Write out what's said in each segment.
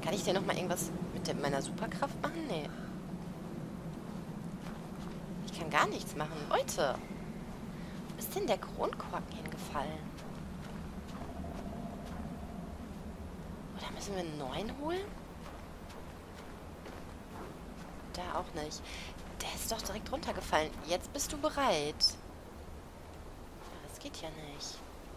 Kann ich denn noch mal irgendwas mit meiner Superkraft machen? Nee. Ich kann gar nichts machen. Leute, wo ist denn der Kronkorken hingefallen? Oder müssen wir einen neuen holen? Da auch nicht. Der ist doch direkt runtergefallen. Jetzt bist du bereit. Ja, das geht ja nicht.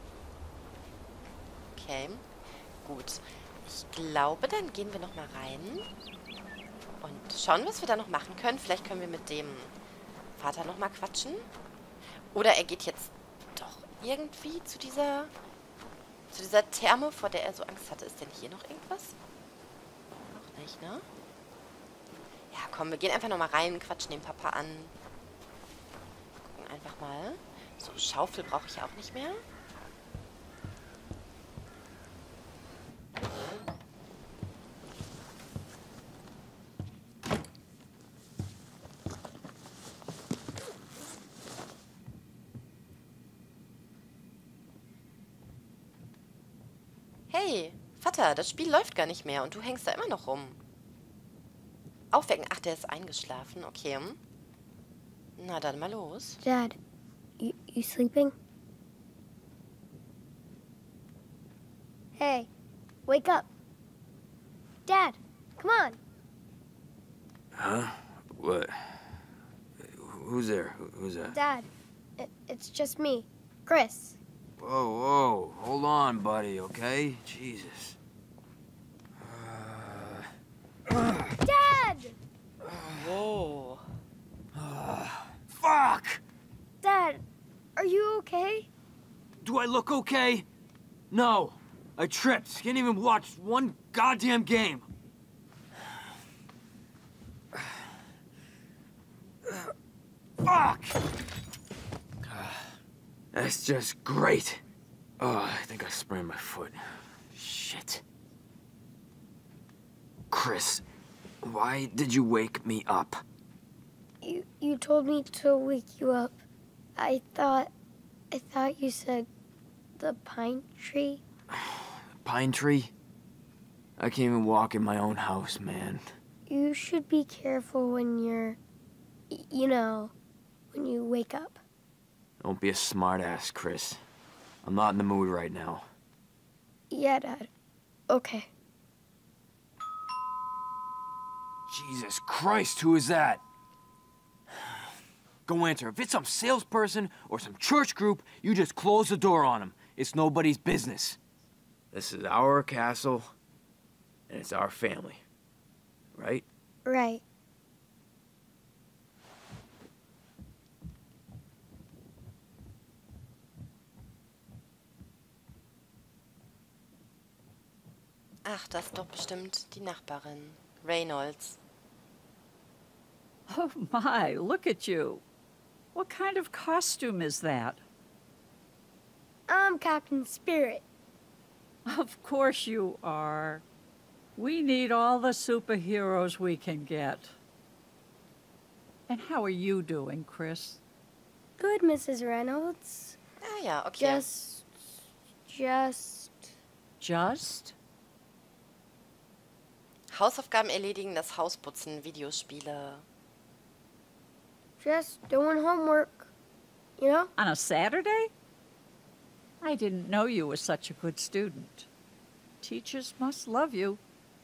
Okay. Gut. Ich glaube, dann gehen wir noch mal rein und schauen, was wir da noch machen können. Vielleicht können wir mit dem Vater noch mal quatschen. Oder er geht jetzt doch irgendwie zu dieser Therme, vor der er so Angst hatte. Ist denn hier noch irgendwas? Auch nicht, ne? Ja, komm, wir gehen einfach noch mal rein, quatschen den Papa an. Gucken einfach mal. So, Schaufel brauche ich ja auch nicht mehr. Hey, Vater, das Spiel läuft gar nicht mehr und du hängst da immer noch rum. Aufwecken. Ach, der ist eingeschlafen. Okay. Na, dann mal los. Dad, you sleeping? Hey, wake up. Dad, come on. Huh? What? Who's there? Who's that? Dad, it's just me, Chris. Whoa, whoa. Hold on, buddy, okay? Jesus. Dad! Whoa. Fuck! Dad, are you okay? Do I look okay? No. I tripped. Can't even watch one goddamn game. Fuck! That's just great. Oh, I think I sprained my foot. Shit. Chris, why did you wake me up? You told me to wake you up. I thought you said the pine tree. Pine tree? I can't even walk in my own house, man. You should be careful when you're, when you wake up. Don't be a smartass, Chris. I'm not in the mood right now. Yeah, Dad. Okay. Jesus Christ, who is that? Go answer. If it's some salesperson or some church group, you just close the door on them. It's nobody's business. This is our castle, and it's our family. Right? Right. Ach, das ist doch bestimmt die Nachbarin. Reynolds. Oh my, look at you. What kind of costume is that? I'm Captain Spirit. Of course you are. We need all the superheroes we can get. And how are you doing, Chris? Good, Mrs. Reynolds. Ah ja, okay. Just? Hausaufgaben erledigen, das Haus putzen, Videospiele. Just doing homework, you know? On a Saturday? I didn't know you were such a good student. Teachers must love you.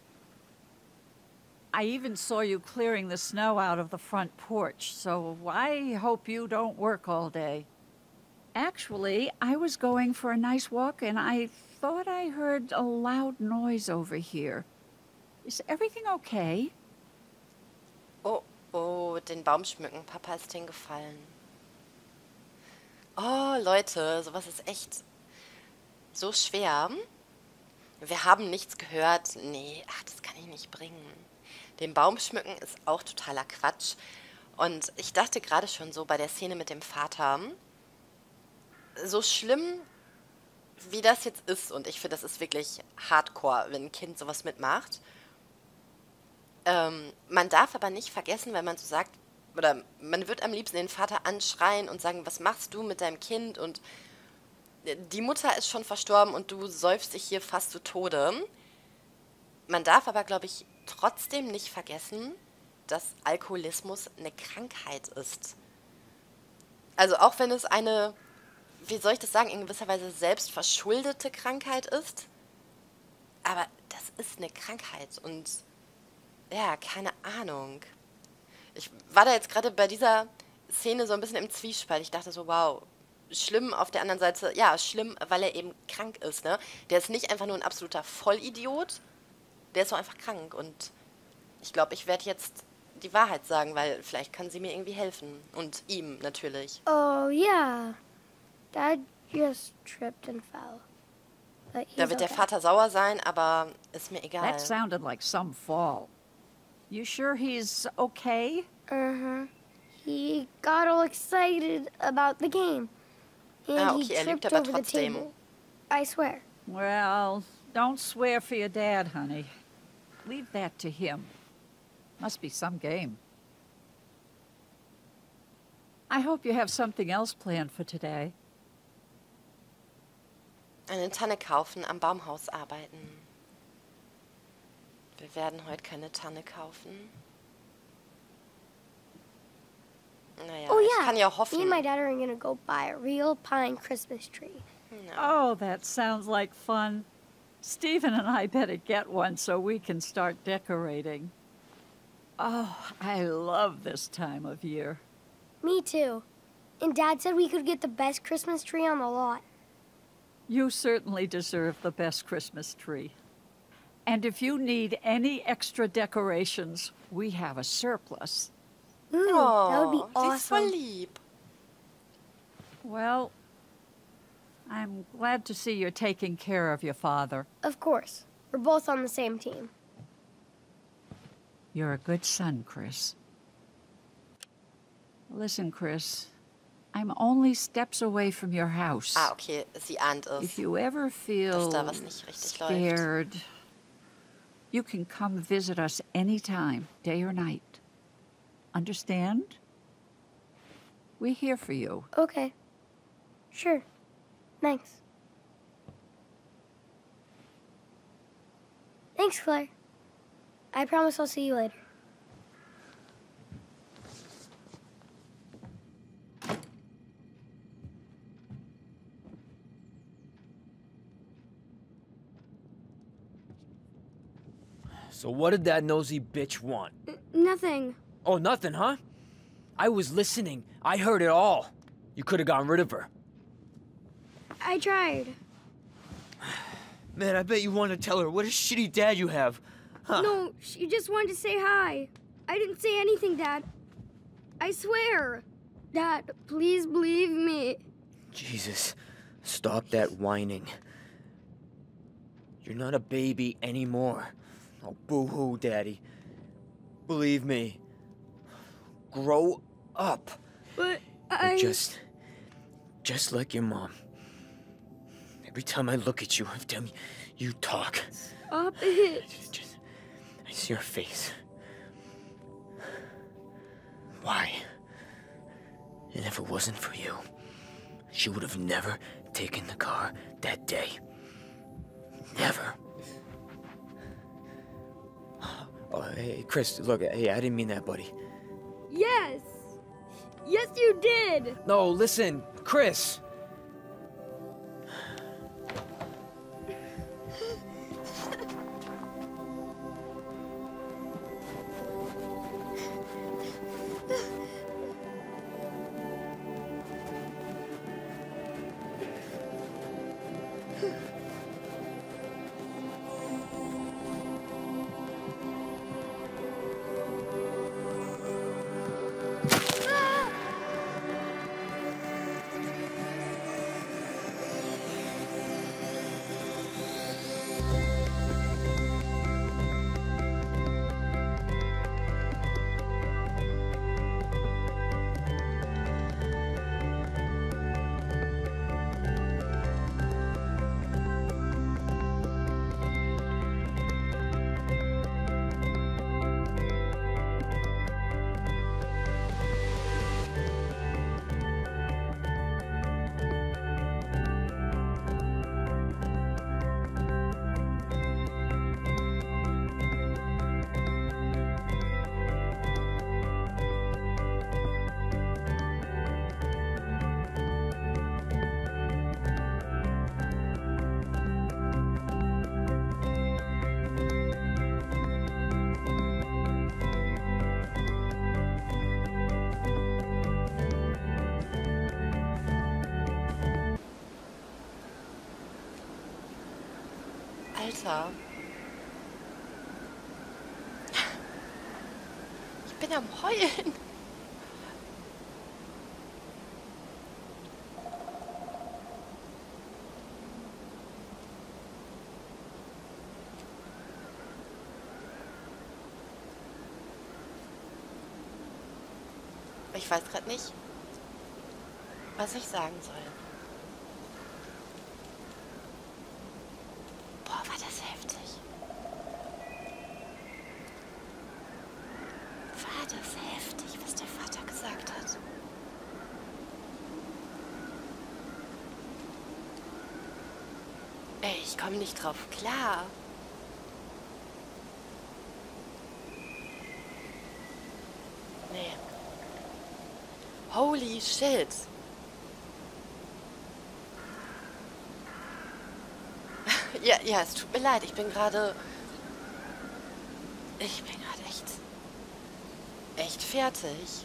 I even saw you clearing the snow out of the front porch, so I hope you don't work all day. Actually, I was going for a nice walk and I thought I heard a loud noise over here. Is everything okay? Oh, den Baum schmücken. Papa ist hingefallen. Oh, Leute, sowas ist echt so schwer. Wir haben nichts gehört. Nee, ach, das kann ich nicht bringen. Den Baum schmücken ist auch totaler Quatsch. Und ich dachte gerade schon so bei der Szene mit dem Vater, so schlimm wie das jetzt ist, und ich finde, das ist wirklich hardcore, wenn ein Kind sowas mitmacht. Man darf aber nicht vergessen, wenn man so sagt, oder man wird am liebsten den Vater anschreien und sagen, was machst du mit deinem Kind? Und die Mutter ist schon verstorben und du säufst dich hier fast zu Tode. Man darf aber, glaube ich, trotzdem nicht vergessen, dass Alkoholismus eine Krankheit ist. Also auch wenn es eine, wie soll ich das sagen, in gewisser Weise selbstverschuldete Krankheit ist, aber das ist eine Krankheit und ja, keine Ahnung. Ich war da jetzt gerade bei dieser Szene so ein bisschen im Zwiespalt. Ich dachte so, wow, schlimm, auf der anderen Seite, ja, schlimm, weil er eben krank ist, ne? Der ist nicht einfach nur ein absoluter Vollidiot, der ist so einfach krank und ich glaube, ich werde jetzt die Wahrheit sagen, weil vielleicht kann sie mir irgendwie helfen. Und ihm natürlich. Oh, yeah. Dad just tripped and fell. But he's Da wird der okay. Vater sauer sein, aber ist mir egal. That sounded like some fall. You sure he's okay? Uh-huh. He got all excited about the game. And Okay, he er lügt tripped aber over the trotzdem. table. I swear. Well, don't swear for your dad, honey. Leave that to him. Must be some game. I hope you have something else planned for today. Eine Tanne kaufen, am Baumhaus arbeiten. Wir werden heute keine Tanne kaufen. Naja, Oh, ich yeah. kann ja Me hoffen. and my dad are going to go buy a real pine Christmas tree. Oh, that sounds like fun. Stephen and I better get one so we can start decorating. Oh, I love this time of year. Me too. And Dad said we could get the best Christmas tree on the lot. You certainly deserve the best Christmas tree. And if you need any extra decorations, we have a surplus. Ooh, Oh, that would be sie ist voll awesome. lieb. Well, I'm glad to see you're taking care of your father. Of course. We're both on the same team. You're a good son, Chris. Listen, Chris, I'm only steps away from your house. Ah, okay, sie ahnt es. If you ever feel da was nicht richtig läuft. scared, you can come visit us anytime, day or night. Understand? We're here for you. Okay. Sure. Thanks. Thanks, Claire. I promise I'll see you later. So what did that nosy bitch want? Nothing. Oh, nothing, huh? I was listening. I heard it all. You could have gotten rid of her. I tried. Man, I bet you want to tell her what a shitty dad you have. Huh. No, she just wanted to say hi. I didn't say anything, Dad. I swear. Dad, please believe me. Jesus, stop that whining. You're not a baby anymore. Oh, boo-hoo, Daddy. Believe me. Grow up. But You're just like your mom. Every time I look at you, every time you talk, Stop it. I see your face. Why? And if it wasn't for you, she would have never taken the car that day. Never. Oh, hey, Chris, look, hey, I didn't mean that, buddy. Yes. Yes, you did. No, listen, Chris. Mutter. Ich bin am Heulen. Ich weiß gerade nicht, was ich sagen soll. Boah, war das heftig. War das heftig, was der Vater gesagt hat. Ey, ich komme nicht drauf klar. Nee. Holy shit. Ja, es tut mir leid. Ich bin gerade echt fertig.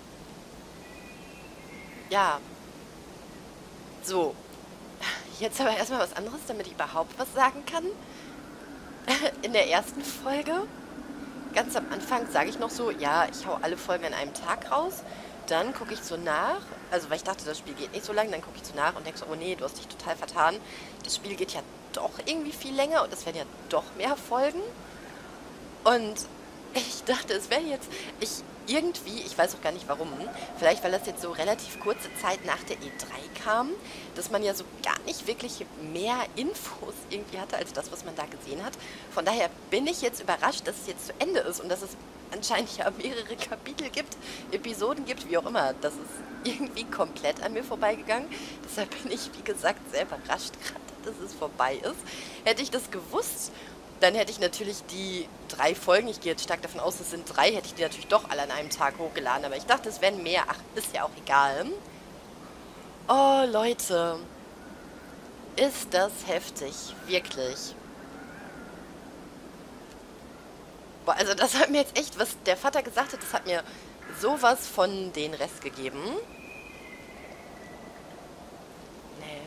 Ja. So. Jetzt aber erstmal was anderes, damit ich überhaupt was sagen kann. In der ersten Folge, ganz am Anfang, sage ich noch so, ja, ich hau alle Folgen an einem Tag raus. Dann gucke ich so nach, also weil ich dachte, das Spiel geht nicht so lang, dann gucke ich so nach und denke so, oh nee, du hast dich total vertan. Das Spiel geht ja doch irgendwie viel länger und es werden ja doch mehr Folgen. Und ich dachte, es wäre jetzt, ich weiß auch gar nicht warum, vielleicht weil das jetzt so relativ kurze Zeit nach der E3 kam, dass man ja so gar nicht wirklich mehr Infos irgendwie hatte, als das, was man da gesehen hat. Von daher bin ich jetzt überrascht, dass es jetzt zu Ende ist und dass es anscheinend ja mehrere Kapitel gibt, Episoden gibt, wie auch immer. Das ist irgendwie komplett an mir vorbeigegangen. Deshalb bin ich, wie gesagt, sehr überrascht gerade, dass es vorbei ist. Hätte ich das gewusst, dann hätte ich natürlich die 3 Folgen, ich gehe jetzt stark davon aus, es sind 3, hätte ich die natürlich doch alle an einem Tag hochgeladen. Aber ich dachte, es wären mehr. Ach, ist ja auch egal. Oh, Leute. Ist das heftig. Wirklich. Boah, also das hat mir jetzt echt, was der Vater gesagt hat, das hat mir sowas von den Rest gegeben. Nee.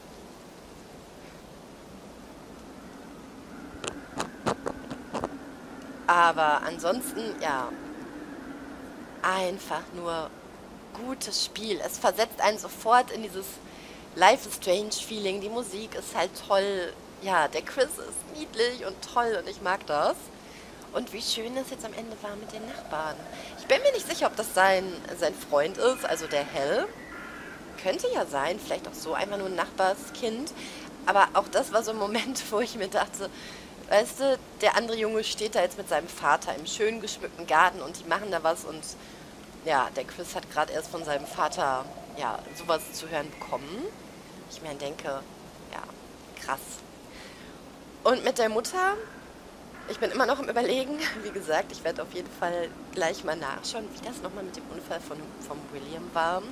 Aber ansonsten, ja, einfach nur gutes Spiel. Es versetzt einen sofort in dieses Life is Strange Feeling. Die Musik ist halt toll. Ja, der Chris ist niedlich und toll und ich mag das. Und wie schön es jetzt am Ende war mit den Nachbarn. Ich bin mir nicht sicher, ob das sein Freund ist, also der Hell. Könnte ja sein, vielleicht auch so einfach nur ein Nachbarskind. Aber auch das war so ein Moment, wo ich mir dachte, weißt du, der andere Junge steht da jetzt mit seinem Vater im schön geschmückten Garten und die machen da was und ja, der Chris hat gerade erst von seinem Vater, ja, sowas zu hören bekommen. Ich mir denke, ja, krass. Und mit der Mutter, ich bin immer noch im Überlegen. Wie gesagt, ich werde auf jeden Fall gleich mal nachschauen, wie das nochmal mit dem Unfall vom William war.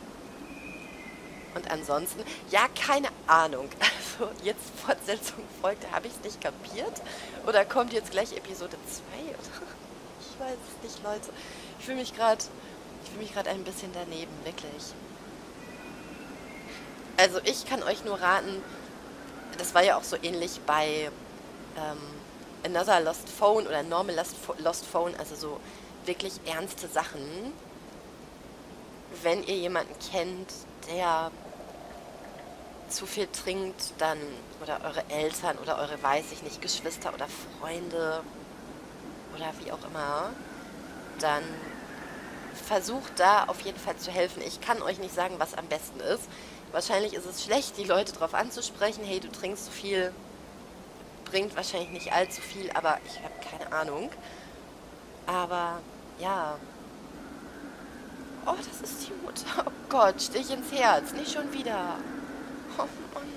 Und ansonsten, ja, keine Ahnung. Also jetzt Fortsetzung folgt, habe ich es nicht kapiert? Oder kommt jetzt gleich Episode 2? Ich weiß es nicht, Leute. Ich fühle mich gerade ein bisschen daneben, wirklich. Also ich kann euch nur raten, das war ja auch so ähnlich bei Another Lost Phone oder Normal Lost Phone, also so wirklich ernste Sachen. Wenn ihr jemanden kennt, der zu viel trinkt, dann, oder eure Eltern oder eure, weiß ich nicht, Geschwister oder Freunde oder wie auch immer, dann versucht da auf jeden Fall zu helfen. Ich kann euch nicht sagen, was am besten ist. Wahrscheinlich ist es schlecht, die Leute darauf anzusprechen, hey, du trinkst zu viel, bringt wahrscheinlich nicht allzu viel, aber ich habe keine Ahnung. Aber, ja. Oh, das ist die Mutter. Oh Gott, Stich ins Herz, nicht schon wieder. Oh Mann.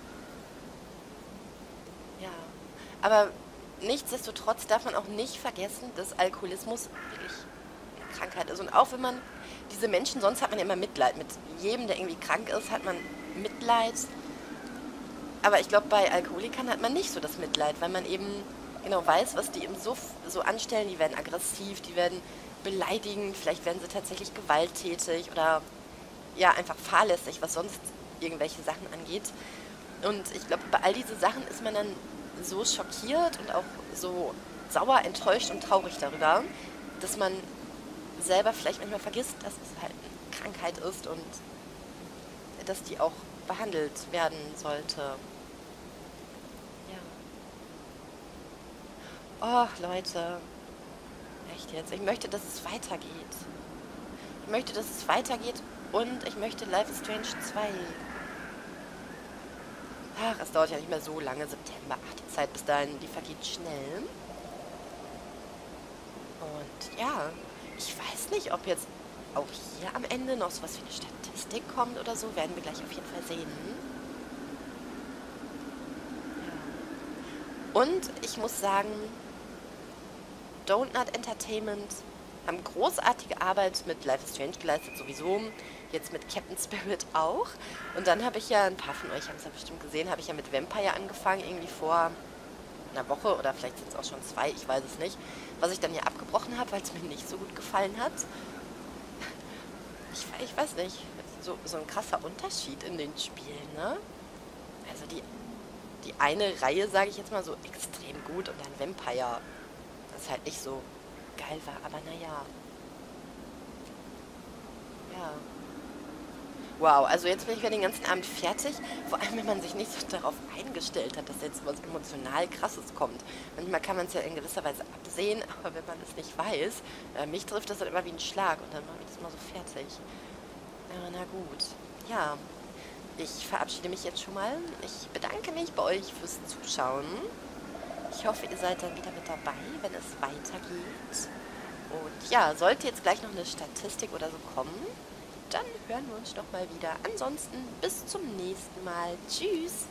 Ja, aber nichtsdestotrotz darf man auch nicht vergessen, dass Alkoholismus wirklich eine Krankheit ist. Und auch wenn man diese Menschen, sonst hat man ja immer Mitleid. Mit jedem, der irgendwie krank ist, hat man Mitleid. Aber ich glaube, bei Alkoholikern hat man nicht so das Mitleid, weil man eben genau weiß, was die eben so anstellen. Die werden aggressiv, die werden beleidigend, vielleicht werden sie tatsächlich gewalttätig oder ja, einfach fahrlässig, was sonst irgendwelche Sachen angeht. Und ich glaube, bei all diese Sachen ist man dann so schockiert und auch so sauer, enttäuscht und traurig darüber, dass man selber vielleicht manchmal vergisst, dass es halt eine Krankheit ist und dass die auch behandelt werden sollte. Ja. Och, Leute. Echt jetzt. Ich möchte, dass es weitergeht. Ich möchte, dass es weitergeht und ich möchte Life is Strange 2. Ach, es dauert ja nicht mehr so lange. September. Ach, die Zeit bis dahin, die vergeht schnell. Und ja, ich weiß nicht, ob jetzt auch hier am Ende noch sowas wie eine Statistik kommt oder so. Werden wir gleich auf jeden Fall sehen. Ja. Und ich muss sagen, Donut Entertainment haben großartige Arbeit mit Life is Strange geleistet, sowieso. Jetzt mit Captain Spirit auch. Und dann habe ich ja, ein paar von euch haben es ja bestimmt gesehen, habe ich ja mit Vampire angefangen, irgendwie vor einer Woche oder vielleicht sind es auch schon 2, ich weiß es nicht. Was ich dann ja abgebrochen habe, weil es mir nicht so gut gefallen hat. Ich weiß nicht, so ein krasser Unterschied in den Spielen, ne? Also die eine Reihe, sage ich jetzt mal, so extrem gut und dann Vampire, das halt nicht so geil war, aber naja. Ja. Wow, also jetzt bin ich wieder den ganzen Abend fertig. Vor allem, wenn man sich nicht so darauf eingestellt hat, dass jetzt was emotional Krasses kommt. Manchmal kann man es ja in gewisser Weise absehen, aber wenn man es nicht weiß, mich trifft das dann immer wie ein Schlag und dann mache ich das immer so fertig. Na gut. Ja, ich verabschiede mich jetzt schon mal. Ich bedanke mich bei euch fürs Zuschauen. Ich hoffe, ihr seid dann wieder mit dabei, wenn es weitergeht. Und ja, sollte jetzt gleich noch eine Statistik oder so kommen, dann hören wir uns doch mal wieder. Ansonsten bis zum nächsten Mal. Tschüss!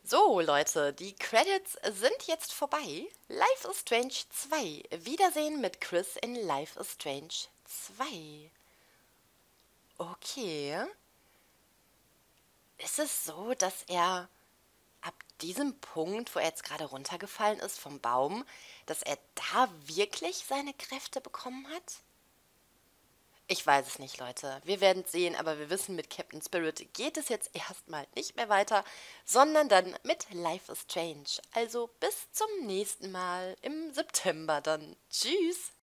So, Leute, die Credits sind jetzt vorbei. Life is Strange 2. Wiedersehen mit Chris in Life is Strange 2. Okay. Ist es so, dass er ab diesem Punkt, wo er jetzt gerade runtergefallen ist vom Baum, dass er da wirklich seine Kräfte bekommen hat? Ich weiß es nicht, Leute. Wir werden es sehen, aber wir wissen, mit Captain Spirit geht es jetzt erstmal nicht mehr weiter, sondern dann mit Life is Strange. Also bis zum nächsten Mal im September dann. Tschüss!